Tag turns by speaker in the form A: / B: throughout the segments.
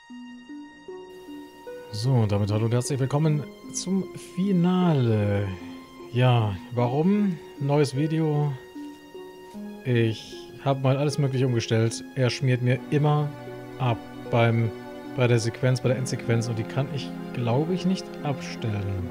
A: So, und damit hallo und herzlich willkommen zum Finale. Ja, warum? Neues Video. Ich habe mal alles mögliche umgestellt. Er schmiert mir immer ab bei der Sequenz, bei der Endsequenz, und die kann ich, glaube ich, nicht abstellen.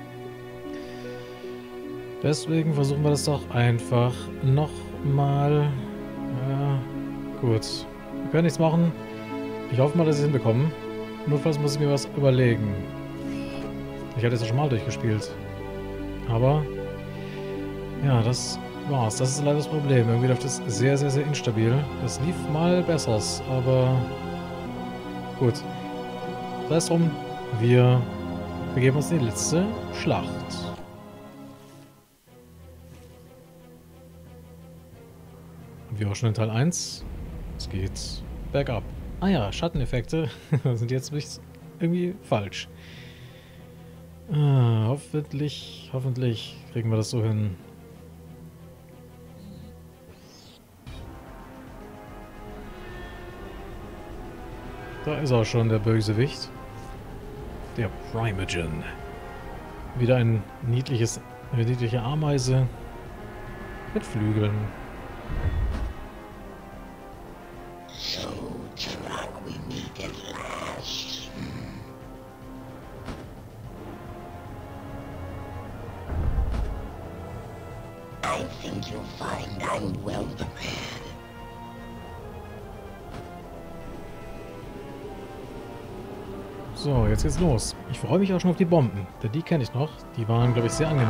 A: Deswegen versuchen wir das doch einfach nochmal. Ja, gut. Wir können nichts machen. Ich hoffe mal, dass ich es hinbekomme. Notfalls muss ich mir was überlegen. Ich hatte es ja schon mal durchgespielt. Aber, ja, das war's. Das ist leider das Problem. Irgendwie läuft es sehr, sehr, sehr instabil. Das lief mal besser, aber gut. Sei es drum, wir begeben uns in die letzte Schlacht. Und wie auch schon in Teil 1, es geht bergab. Ah ja, Schatteneffekte sind jetzt irgendwie falsch. Hoffentlich kriegen wir das so hin. Da ist auch schon der Bösewicht. Der Primogen. Wieder eine niedliche Ameise mit Flügeln. So, jetzt geht's los. Ich freue mich auch schon auf die Bomben, denn die kenne ich noch. Die waren, glaube ich, sehr angenehm.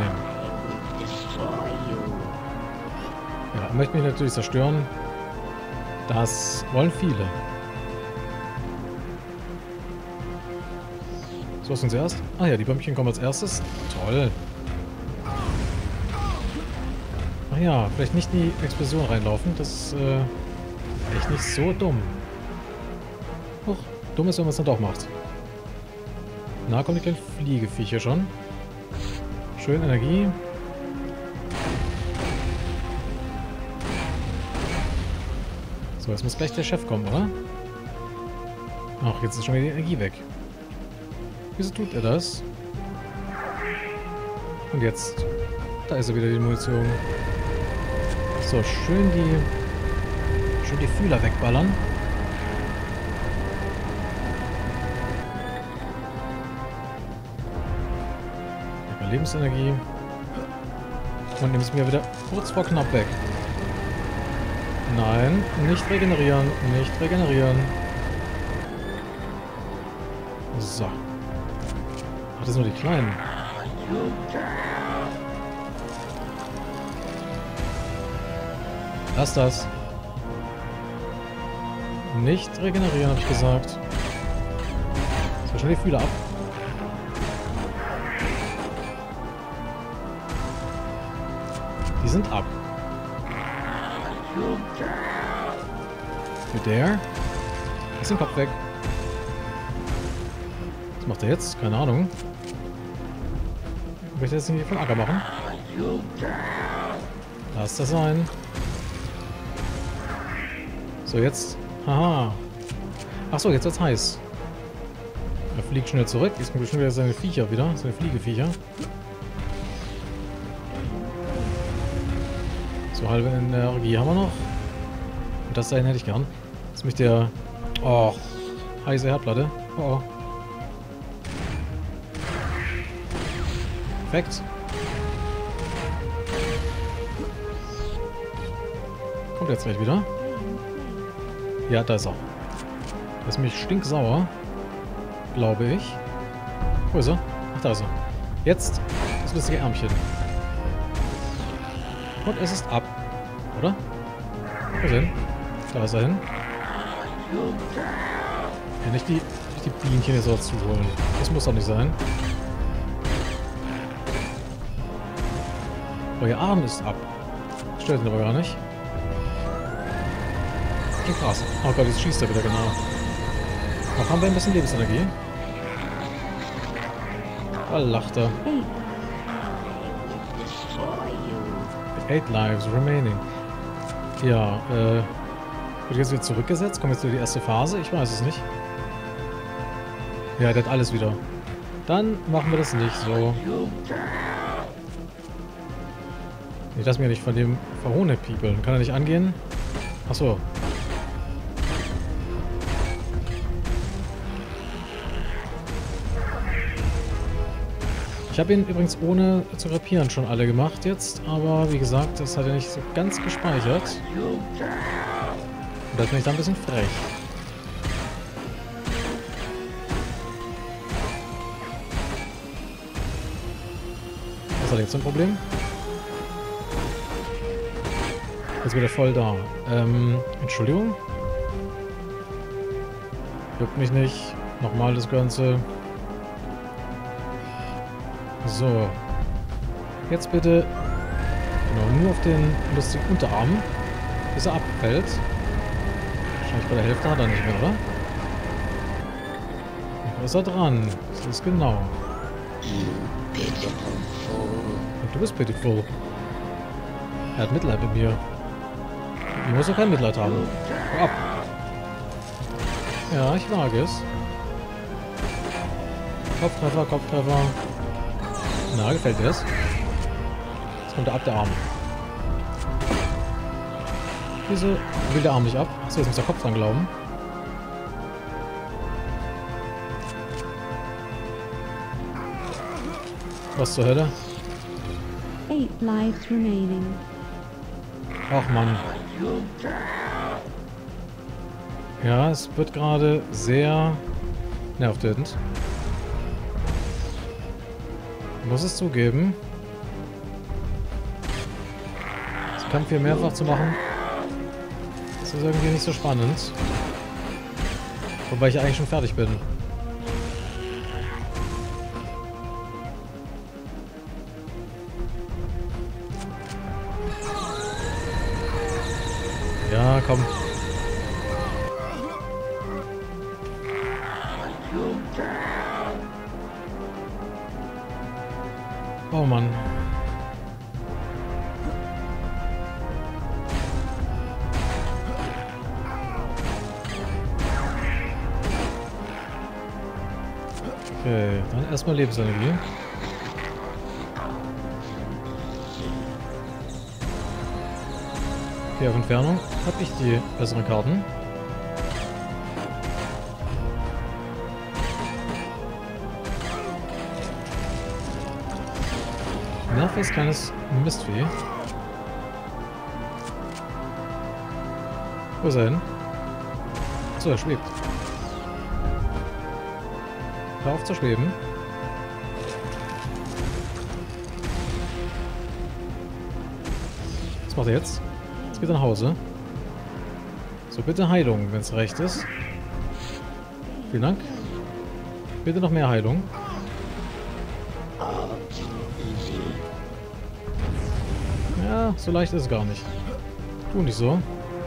A: Ja, er möchte mich natürlich zerstören. Das wollen viele. So, was denn zuerst? Ah ja, die Bömmchen kommen als erstes. Toll. Ach ja, vielleicht nicht in die Explosion reinlaufen. Das ist echt nicht so dumm. Huch, dumm ist, wenn man es dann doch macht. Na, kommt die kleinen Fliegeviecher schon. Schön Energie. So, jetzt muss gleich der Chef kommen, oder? Ach, jetzt ist schon wieder die Energie weg. Wieso tut er das? Und jetzt. Da ist er wieder, die Munition. So, schön die Fühler wegballern. Lebensenergie. Und nimm es mir wieder kurz vor knapp weg. Nein, nicht regenerieren, nicht regenerieren. So. Ach, das sind nur die Kleinen. Lass das. Nicht regenerieren, habe ich gesagt. So, schnell die Fühler ab. Die sind ab. Mit der. Ist den Kopf weg. Was macht er jetzt? Keine Ahnung. Möchte er jetzt nicht von Acker machen? Lass das sein. So, jetzt. Haha. Achso, jetzt wird's heiß. Er fliegt schnell zurück. Jetzt kommt schon wieder seine Viecher wieder. Seine Fliegeviecher. So, halbe Energie haben wir noch. Und das dahin hätte ich gern. Jetzt möchte der... Oh, heiße Herdplatte. Oh, oh. Perfekt. Kommt jetzt gleich wieder. Ja, da ist er. Der ist mich stinksauer. Glaube ich. Wo ist er? Ach, da ist er. Jetzt das lustige Ärmchen. Und es ist ab. Oder? Wo ist er hin? Da ist er hin. Ja, nicht die Bienchen jetzt dazu holen. Das muss doch nicht sein. Euer Arm ist ab. Stört ihn aber gar nicht. Klingt krass. Oh Gott, jetzt schießt er wieder, genau. Noch haben wir ein bisschen Lebensenergie. Da lacht er. 8 lives remaining. Ja, wird jetzt wieder zurückgesetzt? Kommt jetzt wieder die erste Phase? Ich weiß es nicht. Ja, der hat alles wieder. Dann machen wir das nicht so. Ich lasse mich ja nicht von dem verhohnepiepeln. Kann er nicht angehen? Achso. Ich habe ihn übrigens ohne zu rapieren schon alle gemacht jetzt, aber wie gesagt, das hat er nicht so ganz gespeichert. Und da bin ich dann ein bisschen frech. Was hat er jetzt so ein Problem? Jetzt wieder voll da. Entschuldigung? Juckt mich nicht. Nochmal das Ganze. So. Jetzt bitte genau, nur auf den lustigen Unterarm, bis er abfällt. Wahrscheinlich bei der Hälfte hat er nicht mehr, oder? Da ist er dran. Das ist genau. Und du bist pitiful. Er hat Mitleid mit mir. Ich muss doch kein Mitleid haben. Hau ab. Ja, ich wage es. Kopftreffer, Kopftreffer. Na, gefällt dir das? Jetzt kommt er ab, der Arm. Wieso will der Arm nicht ab? Achso, jetzt muss der Kopf dran glauben. Was zur Hölle?
B: 8 lives remaining.
A: Ach Mann. Ja, es wird gerade sehr nervtötend. Ich muss es zugeben. Das Kampf hier mehrfach zu machen, das ist irgendwie nicht so spannend. Wobei ich eigentlich schon fertig bin. Ja, komm. Oh Mann. Okay, dann erstmal Lebensenergie. Okay, auf Entfernung habe ich die besseren Karten. Nerviges kleines Mistvieh. Wo ist er hin? Achso, er schwebt. Hör auf zu schweben. Was macht er jetzt? Jetzt geht er nach Hause. So, bitte Heilung, wenn es recht ist. Vielen Dank. Bitte noch mehr Heilung. Ja, so leicht ist es gar nicht. Tu nicht so.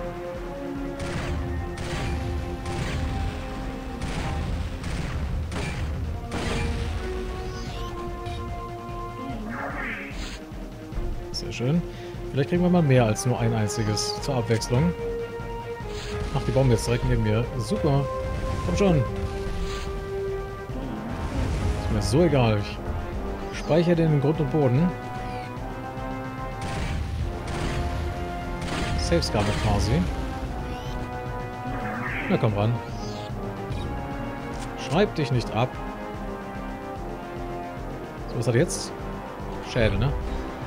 A: Sehr schön. Vielleicht kriegen wir mal mehr als nur ein einziges zur Abwechslung. Ach, die Bombe jetzt direkt neben mir. Super. Komm schon. Ist mir so egal. Ich speichere den in Grund und Boden. Safe-Scarlet quasi. Na komm ran. Schreib dich nicht ab. So, was hat er jetzt? Schädel, ne?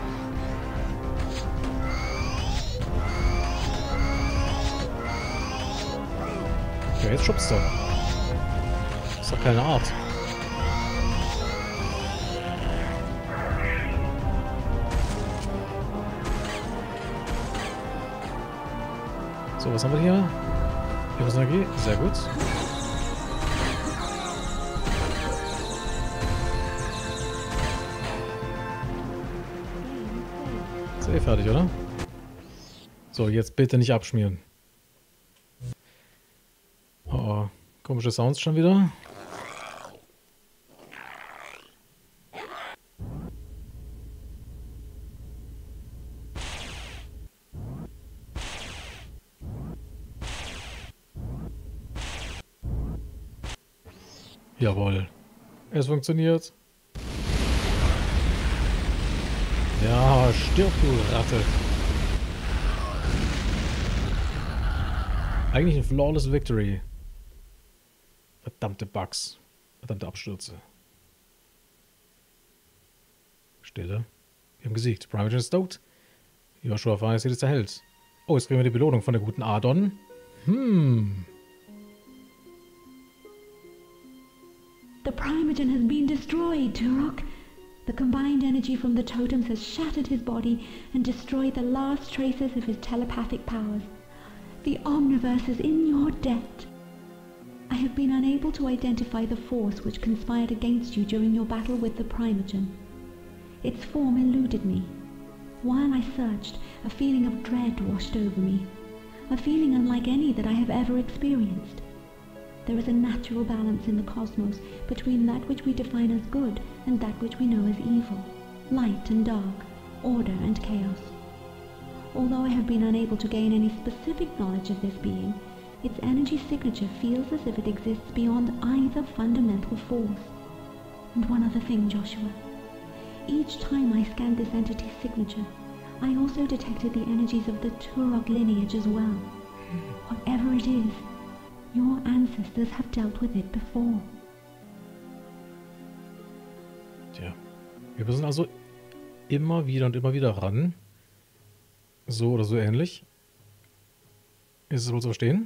A: Ja, jetzt schubst du. Ist doch keine Art. So, was haben wir hier? Lebensenergie, sehr gut. Ist eh fertig, oder? So, jetzt bitte nicht abschmieren. Oh, oh. Komische Sounds schon wieder. Jawohl. Es funktioniert. Ja, stirb, du Ratte. Eigentlich ein flawless Victory. Verdammte Bugs. Verdammte Abstürze. Stille. Wir haben gesiegt. Primogen ist tot. Joshua Fires ist der Held. Oh, jetzt kriegen wir die Belohnung von der guten Adon.
B: The Primogen has been destroyed, Turok. The combined energy from the totems has shattered his body and destroyed the last traces of his telepathic powers. The Omniverse is in your debt. I have been unable to identify the force which conspired against you during your battle with the Primogen. Its form eluded me. While I searched, a feeling of dread washed over me. A feeling unlike any that I have ever experienced. There is a natural balance in the cosmos between that which we define as good and that which we know as evil, light and dark, order and chaos. Although I have been unable to gain any specific knowledge of this being, its energy signature feels as if it exists beyond either fundamental force. And one other thing, Joshua. Each time I scanned this entity's signature, I also detected the energies of the Turok lineage as well. Whatever it is, your ancestors have dealt with it before.
A: Tja, wir müssen also immer wieder und immer wieder ran. So oder so ähnlich. Ist es wohl so stehen?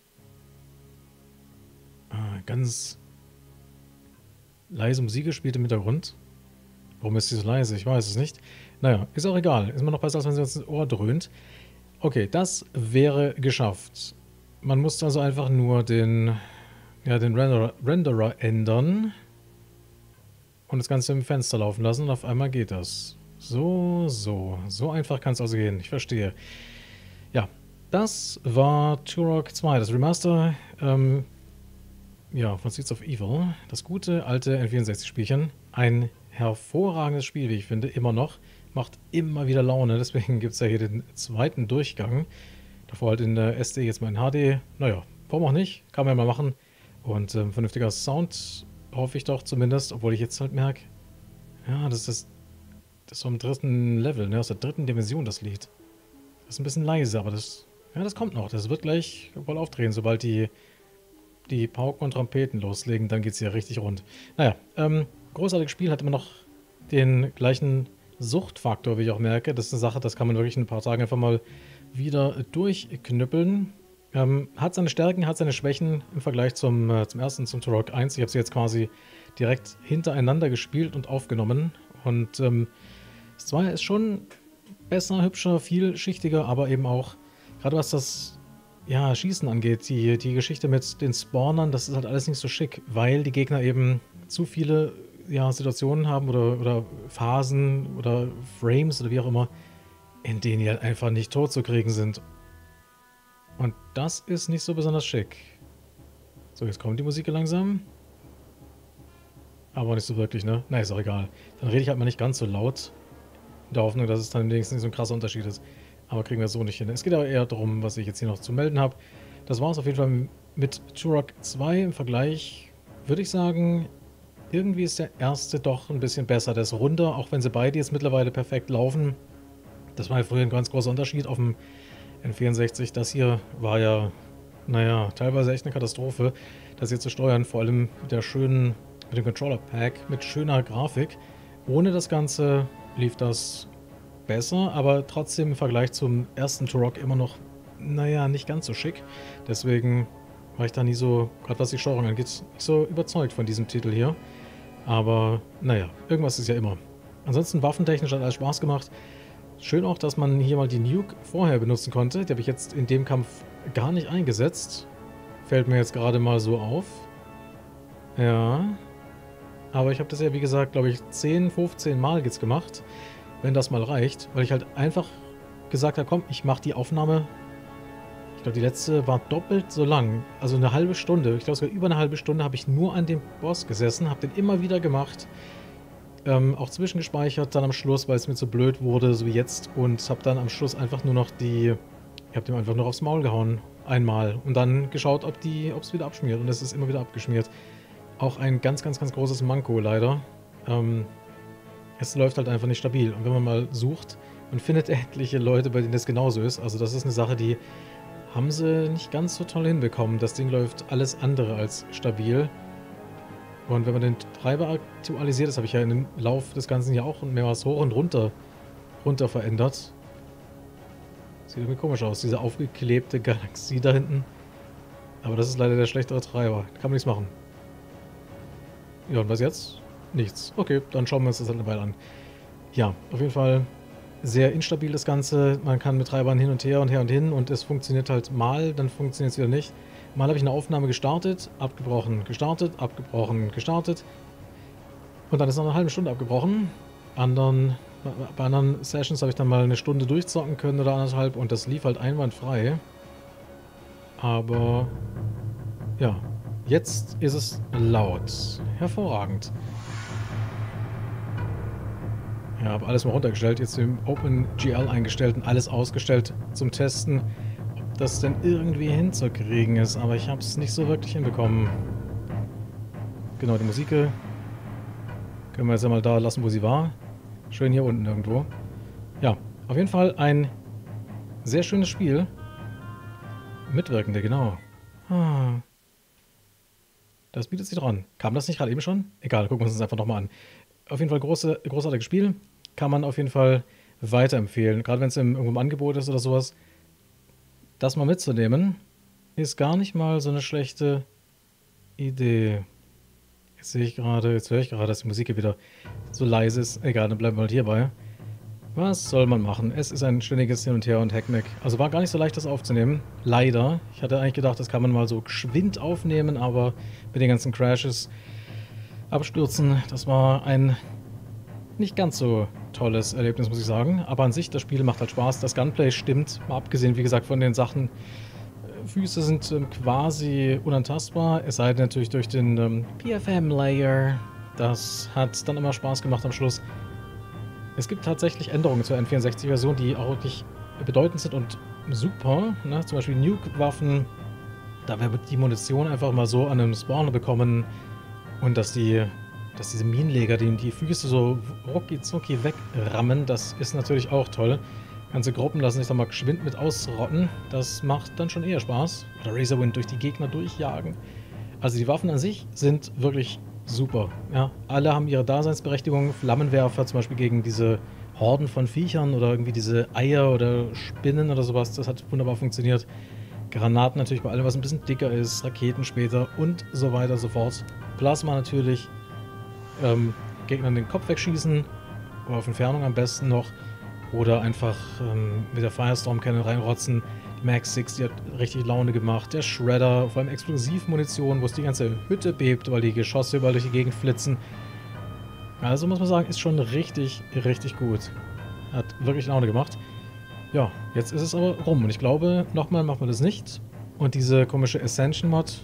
A: Ganz leise Musik gespielt im Hintergrund. Warum ist sie so leise? Ich weiß es nicht. Naja, ist auch egal. Ist immer noch besser, als wenn sie uns ins Ohr dröhnt. Okay, das wäre geschafft. Man muss also einfach nur den Renderer ändern und das Ganze im Fenster laufen lassen und auf einmal geht das. So einfach kann es also gehen. Ich verstehe. Ja, das war Turok 2, das Remaster, ja, von Seeds of Evil. Das gute alte N64-Spielchen. Ein hervorragendes Spiel, wie ich finde, immer noch. Macht immer wieder Laune, deswegen gibt es ja hier den zweiten Durchgang. Davor halt in der SD, jetzt mal in HD. Naja, warum auch nicht? Kann man ja mal machen. Und vernünftiger Sound, hoffe ich doch zumindest, obwohl ich jetzt halt merke, ja, das ist vom dritten Level, ne, aus der dritten Dimension, das Lied. Das ist ein bisschen leise, aber das kommt noch. Das wird gleich voll aufdrehen, sobald die Pauken und Trompeten loslegen, dann geht es hier richtig rund. Naja, großartiges Spiel, hat immer noch den gleichen Suchtfaktor, wie ich auch merke. Das ist eine Sache, das kann man wirklich in ein paar Tagen einfach mal wieder durchknüppeln. Hat seine Stärken, hat seine Schwächen im Vergleich zum ersten, zum Turok 1. Ich habe sie jetzt quasi direkt hintereinander gespielt und aufgenommen. Und das 2 ist schon besser, hübscher, vielschichtiger, aber eben auch, gerade was das Schießen angeht, die Geschichte mit den Spawnern, das ist halt alles nicht so schick, weil die Gegner eben zu viele Situationen haben oder Phasen oder Frames oder wie auch immer, in denen die halt einfach nicht tot zu kriegen sind. Und das ist nicht so besonders schick. So, jetzt kommt die Musik langsam. Aber nicht so wirklich, ne? Na, ist auch egal. Dann rede ich halt mal nicht ganz so laut. In der Hoffnung, dass es dann wenigstens nicht so ein krasser Unterschied ist. Aber kriegen wir so nicht hin. Es geht aber eher darum, was ich jetzt hier noch zu melden habe. Das war es auf jeden Fall mit Turok 2 im Vergleich. Würde ich sagen, irgendwie ist der erste doch ein bisschen besser. Der ist runder, auch wenn sie beide jetzt mittlerweile perfekt laufen. Das war ja früher ein ganz großer Unterschied auf dem N64. Das hier war ja, naja, teilweise echt eine Katastrophe, das hier zu steuern. Vor allem mit dem Controller-Pack, mit schöner Grafik. Ohne das Ganze lief das besser, aber trotzdem im Vergleich zum ersten Turok immer noch, naja, nicht ganz so schick. Deswegen war ich da nie so, gerade was die Steuerung angeht, nicht so überzeugt von diesem Titel hier. Aber, naja, irgendwas ist ja immer. Ansonsten waffentechnisch hat alles Spaß gemacht. Schön auch, dass man hier mal die Nuke vorher benutzen konnte. Die habe ich jetzt in dem Kampf gar nicht eingesetzt. Fällt mir jetzt gerade mal so auf. Ja. Aber ich habe das ja, wie gesagt, glaube ich, 10, 15 Mal jetzt gemacht. Wenn das mal reicht. Weil ich halt einfach gesagt habe, komm, ich mache die Aufnahme. Ich glaube, die letzte war doppelt so lang. Also eine halbe Stunde. Ich glaube, sogar über eine halbe Stunde habe ich nur an dem Boss gesessen. Habe den immer wieder gemacht. Auch zwischengespeichert dann am Schluss, weil es mir zu blöd wurde, so wie jetzt. Und habe dann am Schluss einfach nur noch ich habe dem einfach nur aufs Maul gehauen. Einmal. Und dann geschaut, ob es wieder abschmiert. Und es ist immer wieder abgeschmiert. auch ein ganz, ganz, ganz großes Manko leider. Es läuft halt einfach nicht stabil. Und wenn man mal sucht, man findet etliche Leute, bei denen das genauso ist. Also das ist eine Sache, die haben sie nicht ganz so toll hinbekommen. Das Ding läuft alles andere als stabil. Und wenn man den Treiber aktualisiert, das habe ich ja im Lauf des Ganzen ja auch mehrmals hoch und runter verändert. Sieht irgendwie komisch aus, diese aufgeklebte Galaxie da hinten. Aber das ist leider der schlechtere Treiber. Da kann man nichts machen. Ja, und was jetzt? Nichts. Okay, dann schauen wir uns das halt eine Weile an. Ja, auf jeden Fall sehr instabil das Ganze. Man kann mit Treibern hin und her und her und hin und es funktioniert halt mal, dann funktioniert es wieder nicht. Mal habe ich eine Aufnahme gestartet, abgebrochen, gestartet, abgebrochen, gestartet. Und dann ist noch eine halbe Stunde abgebrochen. Bei anderen Sessions habe ich dann mal eine Stunde durchzocken können oder anderthalb und das lief halt einwandfrei. Aber ja, jetzt ist es laut. Hervorragend. Ja, habe alles mal runtergestellt, jetzt im OpenGL eingestellt und alles ausgestellt zum Testen, ob das denn irgendwie hinzukriegen ist. Aber ich habe es nicht so wirklich hinbekommen. Genau, die Musik können wir jetzt einmal da lassen, wo sie war. Schön hier unten irgendwo. Ja, auf jeden Fall ein sehr schönes Spiel. Mitwirkende, genau. Das bietet sich dran. Kam das nicht gerade eben schon? Egal, gucken wir uns das einfach nochmal an. Auf jeden Fall großartiges Spiel. Kann man auf jeden Fall weiterempfehlen. Gerade wenn es irgendwo im Angebot ist oder sowas. Das mal mitzunehmen, ist gar nicht mal so eine schlechte Idee. Jetzt höre ich gerade, dass die Musik hier wieder so leise ist. Egal, dann bleiben wir halt hierbei. Was soll man machen? Es ist ein ständiges Hin und Her und Hackmack. Also war gar nicht so leicht, das aufzunehmen. Leider. Ich hatte eigentlich gedacht, das kann man mal so geschwind aufnehmen, aber mit den ganzen Crashes, Abstürzen, das war ein nicht ganz so tolles Erlebnis, muss ich sagen. Aber an sich, das Spiel macht halt Spaß. Das Gunplay stimmt. Mal abgesehen, wie gesagt, von den Sachen. Füße sind quasi unantastbar. Es sei denn natürlich durch den PFM-Layer. Das hat dann immer Spaß gemacht am Schluss. Es gibt tatsächlich Änderungen zur N64-Version, die auch wirklich bedeutend sind und super. Ne? Zum Beispiel Nuke-Waffen. Da wird die Munition einfach mal so an einem Spawner bekommen. Und dass diese Minenleger, die Füße so rucki-zucki wegrammen, das ist natürlich auch toll. Ganze Gruppen lassen sich da mal geschwind mit ausrotten. Das macht dann schon eher Spaß. Oder Razorwind durch die Gegner durchjagen. Also die Waffen an sich sind wirklich super. Ja, alle haben ihre Daseinsberechtigung. Flammenwerfer zum Beispiel gegen diese Horden von Viechern oder irgendwie diese Eier oder Spinnen oder sowas. Das hat wunderbar funktioniert. Granaten natürlich bei allem, was ein bisschen dicker ist. Raketen später und so weiter und so fort. Plasma natürlich. Gegner in den Kopf wegschießen. Oder auf Entfernung am besten noch. Oder einfach mit der Firestorm Cannon reinrotzen. Die Max 6, die hat richtig Laune gemacht. Der Shredder, vor allem Explosivmunition, wo es die ganze Hütte bebt, weil die Geschosse überall durch die Gegend flitzen. Also muss man sagen, ist schon richtig, richtig gut. Hat wirklich Laune gemacht. Ja, jetzt ist es aber rum. Und ich glaube, nochmal machen wir das nicht. Und diese komische Ascension-Mod.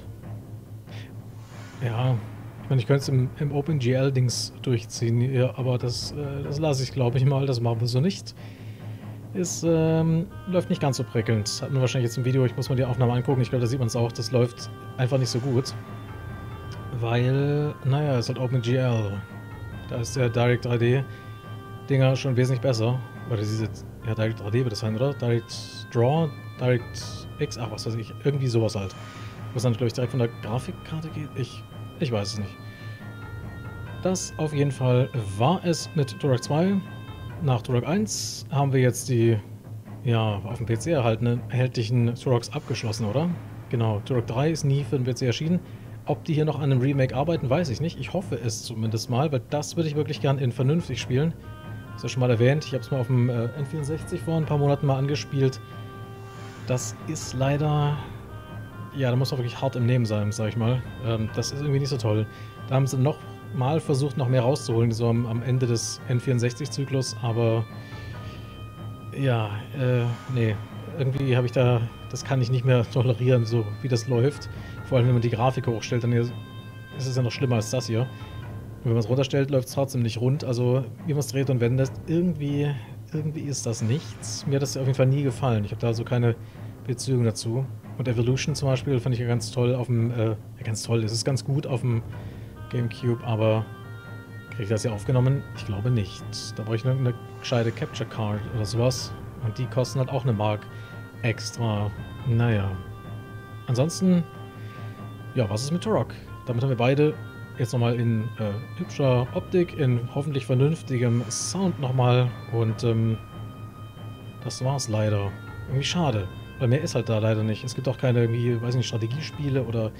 A: Ja, ich meine, ich könnte es im OpenGL-Dings durchziehen. Ja, aber das lasse ich, glaube ich, mal. Das machen wir so nicht. Es läuft nicht ganz so prickelnd. Das hat man wahrscheinlich jetzt im Video. Ich muss mal die Aufnahme angucken. Ich glaube, da sieht man es auch. Das läuft einfach nicht so gut. Weil, naja, es ist halt OpenGL. Da ist der Direct 3D-Dinger schon wesentlich besser. Oder diese, ja, Direct 3D wird das sein, oder? Direct Draw, Direct X, ach, was weiß ich. Irgendwie sowas halt. Was dann, glaube ich, direkt von der Grafikkarte geht. Ich weiß es nicht. Das auf jeden Fall war es mit Turok 2. Nach Turok 1 haben wir jetzt die, ja, auf dem PC erhältlichen Turoks abgeschlossen, oder? Genau, Turok 3 ist nie für den PC erschienen. Ob die hier noch an einem Remake arbeiten, weiß ich nicht. Ich hoffe es zumindest mal, weil das würde ich wirklich gern in vernünftig spielen. Das ist ja schon mal erwähnt. Ich habe es mal auf dem N64 vor ein paar Monaten mal angespielt. Das ist leider... Ja, da muss man wirklich hart im Nehmen sein, sag ich mal. Das ist irgendwie nicht so toll. Da haben sie noch mal versucht, noch mehr rauszuholen, so am Ende des N64-Zyklus, aber ja, nee. Irgendwie habe ich da, das kann ich nicht mehr tolerieren, so wie das läuft. Vor allem, wenn man die Grafik hochstellt, dann ist es ja noch schlimmer als das hier. Und wenn man es runterstellt, läuft es trotzdem nicht rund. Also, wie man es dreht und wendet, irgendwie ist das nichts. Mir hat das auf jeden Fall nie gefallen. Ich habe da so keine Beziehung dazu. Und Evolution zum Beispiel fand ich ja ganz toll auf dem, ja, ganz toll, es ist ganz gut auf dem Gamecube, aber kriege ich das ja aufgenommen? Ich glaube nicht. Da brauche ich eine gescheite Capture Card oder sowas. Und die kosten halt auch eine Mark extra. Naja. Ansonsten, ja, was ist mit Turok? Damit haben wir beide jetzt nochmal in hübscher Optik, in hoffentlich vernünftigem Sound nochmal. Und das war's leider. Irgendwie schade. Weil mehr ist halt da leider nicht. Es gibt auch keine irgendwie, weiß nicht, Strategiespiele oder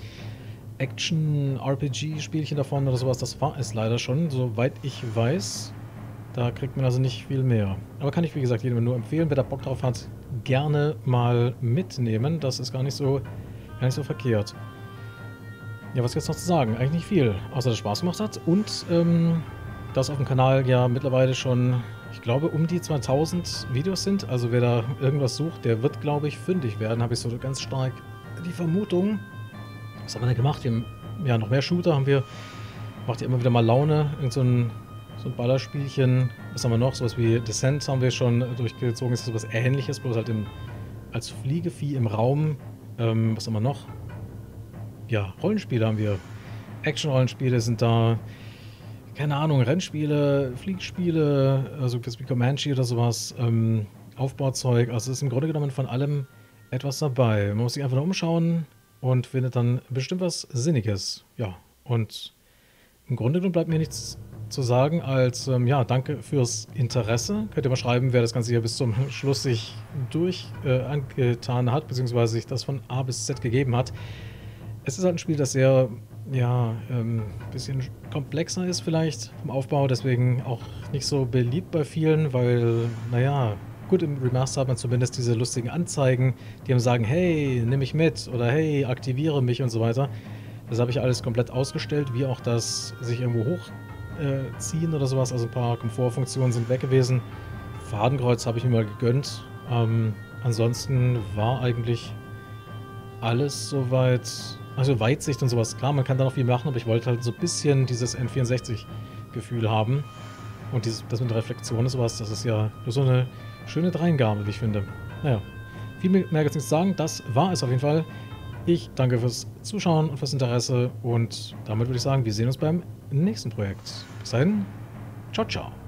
A: Action-RPG-Spielchen davon oder sowas. Das war es leider schon, soweit ich weiß. Da kriegt man also nicht viel mehr. Aber kann ich, wie gesagt, jedem nur empfehlen, wer da Bock drauf hat, gerne mal mitnehmen. Das ist gar nicht so verkehrt. Ja, was gibt's noch zu sagen? Eigentlich nicht viel, außer dass es Spaß gemacht hat. Und dass auf dem Kanal ja mittlerweile schon, ich glaube, um die 2000 Videos sind. Also wer da irgendwas sucht, der wird, glaube ich, fündig werden. Habe ich so ganz stark die Vermutung. Was haben wir denn gemacht? Wir haben, ja, noch mehr Shooter haben wir. Macht ja immer wieder mal Laune. Irgend so ein Ballerspielchen. Was haben wir noch? Sowas wie Descent haben wir schon durchgezogen. Das ist sowas Ähnliches, bloß halt als Fliegevieh im Raum. Was haben wir noch? Ja, Rollenspiele haben wir. Action-Rollenspiele sind da. Keine Ahnung, Rennspiele, Fliegspiele, also wie Comanche oder sowas. Aufbauzeug. Also ist im Grunde genommen von allem etwas dabei. Man muss sich einfach nur umschauen und findet dann bestimmt was Sinniges. Ja, und im Grunde genommen bleibt mir nichts zu sagen als, ja, danke fürs Interesse. Könnt ihr mal schreiben, wer das Ganze hier bis zum Schluss sich angetan hat, beziehungsweise sich das von A bis Z gegeben hat. Es ist halt ein Spiel, das sehr, ja, bisschen komplexer ist vielleicht vom Aufbau, deswegen auch nicht so beliebt bei vielen, weil, naja, gut, im Remaster hat man zumindest diese lustigen Anzeigen, die einem sagen, hey, nimm mich mit oder hey, aktiviere mich und so weiter. Das habe ich alles komplett ausgestellt, wie auch das sich irgendwo hochziehen oder sowas. Also ein paar Komfortfunktionen sind weg gewesen. Fadenkreuz habe ich mir mal gegönnt. Ansonsten war eigentlich alles soweit, also Weitsicht und sowas. Klar, man kann da noch viel machen, aber ich wollte halt so ein bisschen dieses N64-Gefühl haben. Und das mit Reflexion und sowas, das ist ja nur so eine schöne Dreingabe, wie ich finde. Naja, viel mehr gibt es nicht zu sagen. Das war es auf jeden Fall. Ich danke fürs Zuschauen und fürs Interesse und damit würde ich sagen, wir sehen uns beim nächsten Projekt. Bis dahin, ciao, ciao.